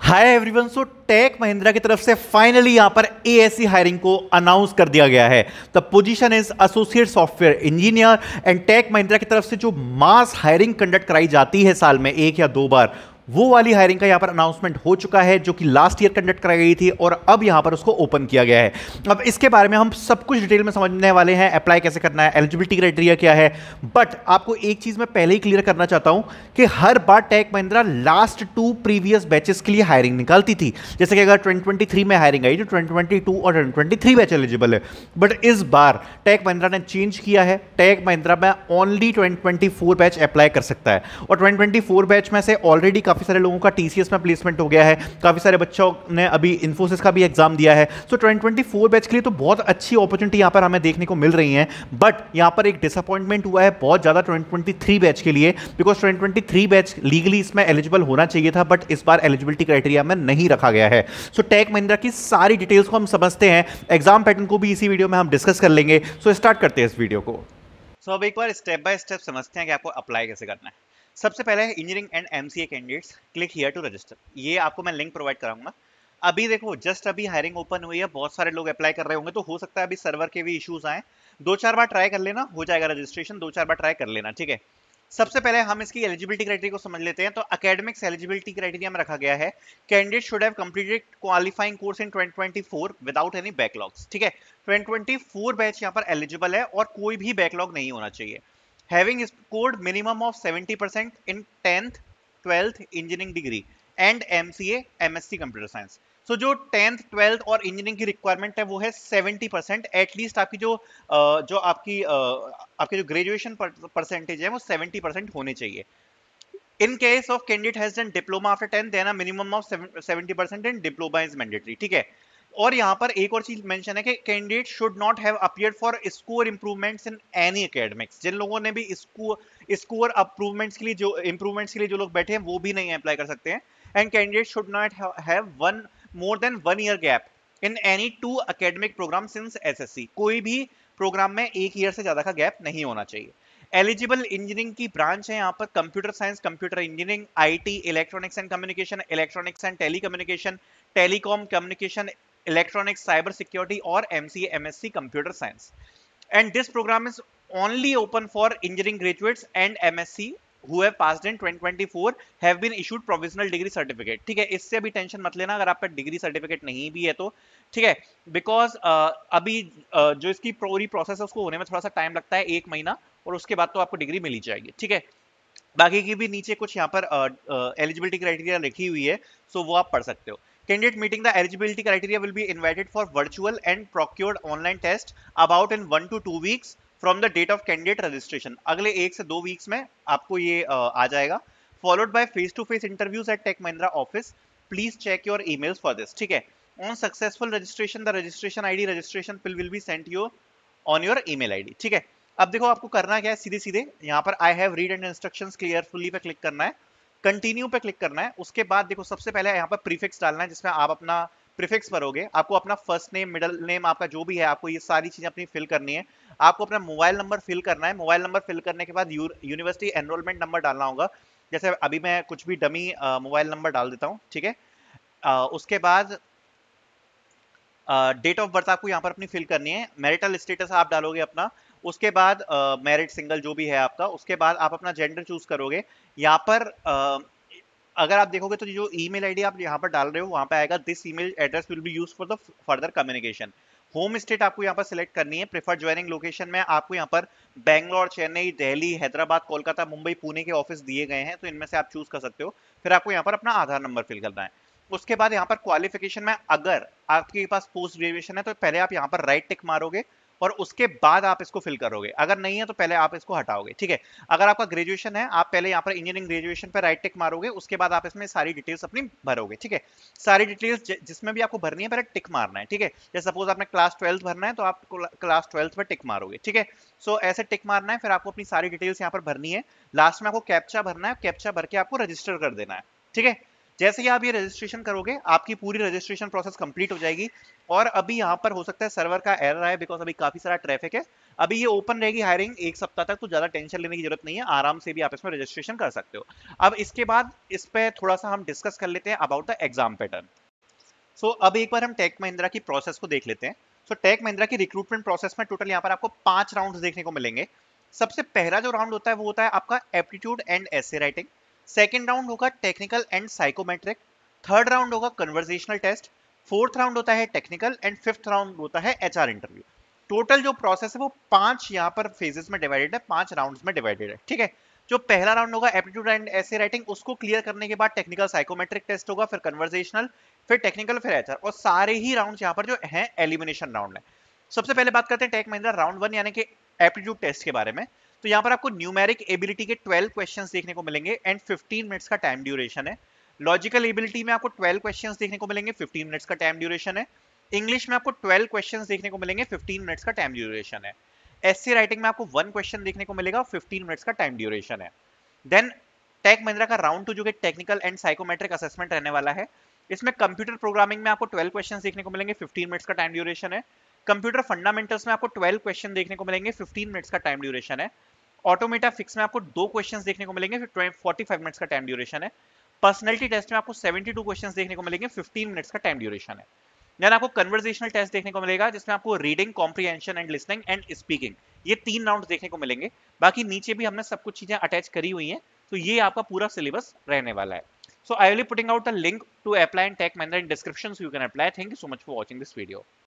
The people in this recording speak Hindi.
हाय एवरीवन। सो टेक महिंद्रा की तरफ से फाइनली यहां पर एएससी हायरिंग को अनाउंस कर दिया गया है। The position is associate software engineer and Tech Mahindra की तरफ से जो मास हायरिंग कंडक्ट कराई जाती है साल में एक या दो बार, वो वाली हायरिंग का यहां पर अनाउंसमेंट हो चुका है जो कि लास्ट ईयर कंडक्ट कराई गई थी और अब यहां पर उसको ओपन किया गया है। अब इसके बारे में हम सब कुछ डिटेल में समझने वाले हैं, अप्लाई कैसे करना है, एलिजिबिलिटी क्राइटेरिया क्या है। बट आपको एक चीज मैं पहले ही क्लियर करना चाहता हूं कि हर बार Tech Mahindra last 2 previous batches के लिए हायरिंग निकालती थी। जैसे कि अगर 2023 में हायरिंग आई तो 2022 और 2023 बैच एलिजिबल है। बट इस बार टेक महिंद्रा ने चेंज किया है। टेक महिंद्रा में ओनली 2024 बैच अप्लाई कर सकता है और 2024 बैच में से ऑलरेडी काफी सारे लोगों का टीसीएस में प्लेसमेंट हो गया है। काफी सारे बच्चों ने अभी इन्फोसिस का भी एग्जाम दिया है। सो 2024 बैच के लिए तो बहुत अच्छी अपॉर्चुनिटी यहां पर हमें देखने को मिल रही है। बट यहां पर एक डिसअपॉइंटमेंट हुआ है बहुत ज्यादा 2023 बैच के लिए, बिकॉज 2023 बैच लीगली इसमें एलिजिबल होना चाहिए था बट इस बार एलिजिबिलिटी क्राइटेरिया में नहीं रखा गया है। सो टेक महिंद्रा की सारी डिटेल्स को हम समझते हैं, एग्जाम पैटर्न को भी इसी वीडियो में हम डिस्कस कर लेंगे। सो स्टार्ट करते हैं इस वीडियो को। सो अब एक बार स्टेप बाय स्टेप समझते हैं कि आपको अप्लाई कैसे करना है। सबसे पहले engineering and MCA candidates, click here to register. ये आपको मैं लिंक प्रोवाइड कराऊंगा। अभी देखो जस्ट अभी हायरिंग ओपन हुई है, बहुत सारे लोग अप्लाई कर रहे होंगे, तो हो सकता है अभी सर्वर के भी इश्यूज आए। 2-4 बार ट्राई कर लेना, हो जाएगा रजिस्ट्रेशन। 2-4 बार ट्राई कर लेना, ठीक है। सबसे पहले हम इसकी एलिजिबिलिटी क्राइटेरिया को समझ लेते हैं। तो एकेडमिक्स एलिजिबिलिटी क्राइटेरिया में रखा गया है, candidate should have completed qualifying course in 2024 without any backlogs, ठीक है। 2024 बैच यहाँ पर एलिजिबल है और कोई भी बैकलॉग नहीं होना चाहिए। having scored minimum of 70% in 10th 12th engineering degree and MCA MSc computer science। सो जो 10th 12th और इंजीनियरिंग की रिक्वायरमेंट है वो है 70%। एटलीस्ट आपकी आपकी जो ग्रेजुएशन परसेंटेज है वो 70% होने चाहिए। In case of candidate has done diploma after 10 then a minimum of 70% in diploma is mandatory, ठीक है। और यहां पर एक और चीज मेंशन है कि candidate should not have appeared for score improvements in any academics. जिन लोगों ने भी स्कोर इंप्रूवमेंट्स के लिए जो लोग बैठे हैं वो भी नहीं अप्लाई कर सकते हैं। And candidate should not have one more than 1 year gap in any 2 academic program since SSC. कोई भी प्रोग्राम में 1 ईयर से ज्यादा का गैप नहीं होना चाहिए। एलिजिबल इंजीनियरिंग की ब्रांच है यहाँ पर computer science, computer engineering, IT, electronics and communication, electronics and telecommunication, telecom communication, electronics, cyber security और MCA MSc computer science. And this program is only open for engineering graduates and MSc who have passed in 2024 have been issued provisional degree certificate, ठीक है। इससे अभी टेंशन मत लेना अगर आपका डिग्री सर्टिफिकेट नहीं भी है तो, ठीक है। बिकॉज अभी जो इसकी पूरी प्रोसेस है उसको होने में थोड़ा सा टाइम लगता है, 1 महीना, और उसके बाद तो आपको डिग्री मिल ही जाएगी, ठीक है। बाकी की भी नीचे कुछ यहाँ पर एलिजिबिलिटी क्राइटेरिया लिखी हुई है, सो वो आप पढ़ सकते हो। Candidate meeting the eligibility criteria will be invited for virtual and procured online test about in 1 to 2 weeks from the date of candidate registration. अगले 1 से 2 वीक्स में आपको ये आ जाएगा। Followed by face to face interviews at Tech Mahindra office. Please check your emails for this, ठीक है। On successful registration the registration ID registration will be sent you on your email ID, ठीक है। अब देखो आपको करना क्या है, सीधे सीधे यहाँ पर I have read and instructions carefully पे क्लिक करना है, कंटिन्यू पे क्लिक करना है। उसके बाद देखो सबसे पहले यहाँ पर प्रीफिक्स डालना है जिसमें आप अपना प्रीफिक्स भरोगे। आपको अपना फर्स्ट नेम, मिडिल नेम, आपका जो भी है, आपको ये सारी चीजें अपनी फिल करनी है। आपको अपना मोबाइल नंबर फिल करना है। मोबाइल नंबर फिल करने के बाद यूनिवर्सिटी एनरोलमेंट नंबर डालना होगा। जैसे अभी मैं कुछ भी डमी मोबाइल नंबर डाल देता हूँ, ठीक है। उसके बाद डेट ऑफ बर्थ आपको यहाँ पर अपनी फिल करनी है। मैरिटल स्टेटस आप डालोगे अपना। उसके बाद मैरिड, सिंगल जो भी है आपका। उसके बाद आप अपना जेंडर चूज करोगे। यहाँ पर अगर आप देखोगे तो जो ईमेल आईडी आप यहाँ पर डाल रहे हो वहां पे आएगा this email address will be used for the further communication. Home state आपको यहाँ पर सिलेक्ट करनी है। प्रेफर ज्वाइनिंग लोकेशन में आपको यहाँ पर बैंगलोर, चेन्नई, दिल्ली, हैदराबाद, कोलकाता, मुंबई, पुणे के ऑफिस दिए गए हैं, तो इनमें से आप चूज कर सकते हो। फिर आपको यहाँ पर अपना आधार नंबर फिल करना है। उसके बाद यहाँ पर क्वालिफिकेशन में अगर आपके पास पोस्ट ग्रेजुएशन है तो पहले आप यहाँ पर राइट टिक मारोगे और उसके बाद आप इसको फिल करोगे। अगर नहीं है तो पहले आप इसको हटाओगे, ठीक है। अगर आपका ग्रेजुएशन है आप पहले यहाँ पर इंजीनियरिंग ग्रेजुएशन पर राइट टिक मारोगे, उसके बाद आप इसमें सारी डिटेल्स अपनी भरोगे, ठीक है। सारी डिटेल्स जिसमें भी आपको भरनी है पहले टिक मारना है, ठीक है। जैसे सपोज आपने क्लास 12 भरना है तो आप क्लास 12 पर टिक मारोगे, ठीक है। सो ऐसे टिक मारना है, फिर आपको अपनी सारी डिटेल्स यहाँ पर भरनी है। लास्ट में आपको कैप्चा भरना है, कैप्चा भर के आपको रजिस्टर कर देना है, ठीक है। जैसे ही आप ये रजिस्ट्रेशन करोगे आपकी पूरी रजिस्ट्रेशन प्रोसेस कंप्लीट हो जाएगी। और अभी यहाँ पर हो सकता है सर्वर का एरर आए बिकॉज अभी काफी सारा ट्रैफिक है। अभी ये ओपन रहेगी हायरिंग 1 सप्ताह तक, तो ज्यादा टेंशन लेने की जरूरत नहीं है, आराम से भी आप इसमें रजिस्ट्रेशन कर सकते हो। अब इसके बाद इस पे थोड़ा सा हम डिस्कस कर लेते हैं about the exam pattern. So अब एक बार हम टेक महिंद्रा की प्रोसेस को देख लेते हैं। सो टेक महिंद्रा की रिक्रूटमेंट प्रोसेस में टोटल यहाँ पर आपको 5 राउंड्स देखने को मिलेंगे। सबसे पहला जो राउंड होता है वो होता है आपका aptitude and essay writing. Second round होगा technical and psychometric. Third round होगा कन्वर्सेशनल टेस्ट। फोर्थ राउंड होता है टेक्निकल एंड फिफ्थ राउंड होता है एचआर इंटरव्यू। टोटल जो प्रोसेस है वो 5 यहाँ पर फेजेस में डिवाइडेड है, 5 राउंड्स में डिवाइडेड है, ठीक है। जो पहला राउंड होगा एप्टीट्यूड एंड एसे राइटिंग, उसको क्लियर करने के बाद टेक्निकल साइकोमेट्रिक टेस्ट होगा, फिर कन्वर्सेशनल, फिर टेक्निकल, फिर एचआर। और सारे ही राउंड्स यहाँ पर जो हैं एलिमिनेशन राउंड है। सबसे पहले बात करते हैं टेक महिंद्रा राउंड 1 यानी कि एप्टीट्यूड टेस्ट के बारे में। तो यहाँ पर आपको न्यूमेरिक एबिलिटी के 12 क्वेश्चंस देखने को मिलेंगे एंड 15 मिनट्स का टाइम ड्यूरेशन है। लॉजिकल एबिलिटी में आपको 12 क्वेश्चंस देखने को मिलेंगे, 15 मिनट्स का टाइम ड्यूरेशन है। इंग्लिश में आपको 12 क्वेश्चंस देखने को मिलेंगे, 15 मिनट्स का टाइम ड्यूरेशन है। एससी राइटिंग में आपको 1 क्वेश्चन देखने को मिलेगा, 15 मिनट्स का टाइम ड्यूरेशन है। देन टेक महिंद्रा का राउंड 2 जो कि टेक्निकल एंड साइकोमेट्रिक असेसमेंट रहने वाला है। इसमें कंप्यूटर प्रोग्रामिंग में आपको 12 क्वेश्चंस देखने को मिलेंगे, 15 मिनट्स का टाइम ड्यूरेशन है। कंप्यूटर फंडामेंटल्स में आपको 12 क्वेश्चन देखने को मिलेंगे, 15 मिनट्स का टाइम ड्यूरेशन है। ऑटोमेटा फिक्स में आपको 2 क्वेश्चंस देखने को मिलेंगे, 45 मिनट्स का टाइम ड्यूरेशन है। पर्सनैलिटी टेस्ट में आपको 72 क्वेश्चंस देखने को मिलेंगे, 15 मिनट्स का टाइम ड्यूरेशन है। देन आपको कन्वर्सेशनल टेस्ट देखने को मिलेगा जिसमें आपको reading, comprehension and listening and speaking, ये 3 राउंड्स देखने को मिलेंगे। बाकी नीचे भी हमने सब कुछ चीजें अटैच करी हुई हैं, तो ये आपका पूरा सिलेबस रहने वाला है। So I will be putting out a link to apply in Tech Mahindra in description so you can apply. Thank you so much for watching this video.